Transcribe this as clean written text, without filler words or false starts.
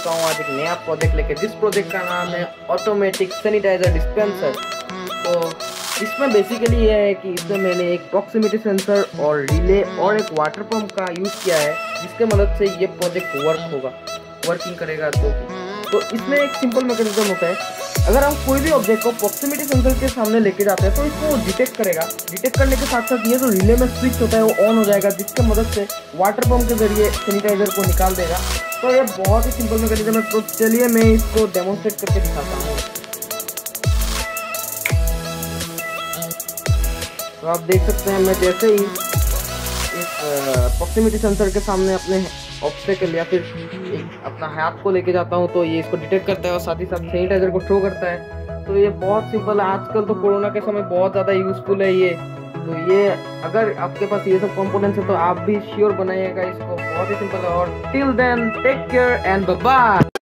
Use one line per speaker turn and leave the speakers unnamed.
चुका हूँ आज एक नया प्रोजेक्ट लेके, जिस प्रोजेक्ट का नाम है ऑटोमेटिक सैनिटाइजर डिस्पेंसर। तो इसमें बेसिकली ये है कि इसमें मैंने एक प्रॉक्सिमिटी सेंसर और रिले और एक वाटर पंप का यूज़ किया है, जिसके मदद से ये प्रोजेक्ट वर्किंग करेगा। तो इसमें एक सिंपल मैकेनिज्म होता है, अगर हम कोई भी ऑब्जेक्ट को प्रॉक्सिमिटी सेंसर के सामने लेके जाते हैं तो इसको वो डिटेक्ट करेगा। डिटेक्ट करने के साथ साथ ये जो रिले में स्विच होता है वो ऑन हो जाएगा, जिसके मदद से वाटर पंप के जरिए सैनिटाइजर को निकाल देगा। तो ये बहुत ही सिंपल मैकेनिज्म है। तो चलिए मैं इसको डेमोन्स्ट्रेट करके दिखाता हूँ। तो आप देख सकते हैं, मैं जैसे ही इस प्रॉक्सिमिटी सेंसर के सामने अपने ऑब्स्टेकल या फिर एक अपना हाथ को लेके जाता हूँ तो ये इसको डिटेक्ट करता है और साथ ही साथ सैनिटाइजर को थ्रो करता है। तो ये बहुत सिंपल है, आजकल तो कोरोना के समय बहुत ज़्यादा यूजफुल है ये। तो ये अगर आपके पास ये सब कंपोनेंट्स है तो आप भी श्योर बनाइएगा इसको, बहुत ही सिंपल है। और till then take care and bye bye.